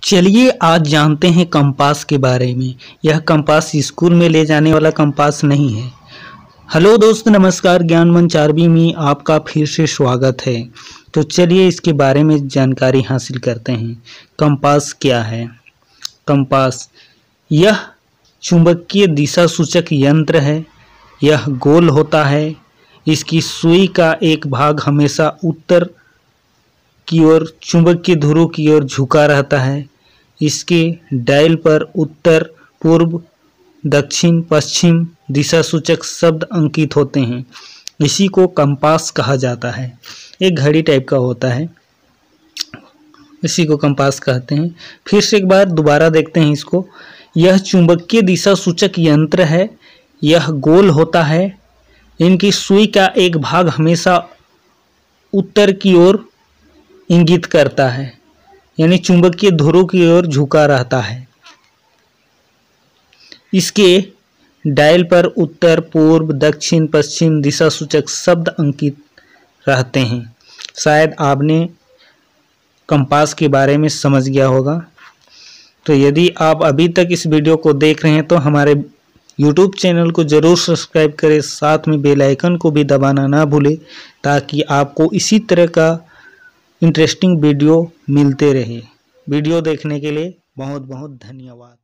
चलिए आज जानते हैं कंपास के बारे में। यह कंपास स्कूल में ले जाने वाला कंपास नहीं है। हेलो दोस्त, नमस्कार। ज्ञान मंच आरबी में आपका फिर से स्वागत है। तो चलिए इसके बारे में जानकारी हासिल करते हैं। कंपास क्या है? कंपास यह चुंबकीय दिशा सूचक यंत्र है। यह गोल होता है। इसकी सुई का एक भाग हमेशा उत्तर की ओर चुंबकीय ध्रुव की ओर झुका रहता है। इसके डायल पर उत्तर, पूर्व, दक्षिण, पश्चिम दिशा सूचक शब्द अंकित होते हैं। इसी को कंपास कहा जाता है। एक घड़ी टाइप का होता है, इसी को कंपास कहते हैं। फिर से एक बार दोबारा देखते हैं इसको। यह चुंबकीय दिशा सूचक यंत्र है। यह गोल होता है। इनकी सुई का एक भाग हमेशा उत्तर की ओर इंगित करता है, यानी चुंबकीय ध्रुव की ओर झुका रहता है। इसके डायल पर उत्तर, पूर्व, दक्षिण, पश्चिम दिशा सूचक शब्द अंकित रहते हैं। शायद आपने कंपास के बारे में समझ गया होगा। तो यदि आप अभी तक इस वीडियो को देख रहे हैं तो हमारे YouTube चैनल को जरूर सब्सक्राइब करें, साथ में बेल आइकन को भी दबाना ना भूलें, ताकि आपको इसी तरह का इंटरेस्टिंग वीडियो मिलते रहे। वीडियो देखने के लिए बहुत बहुत धन्यवाद।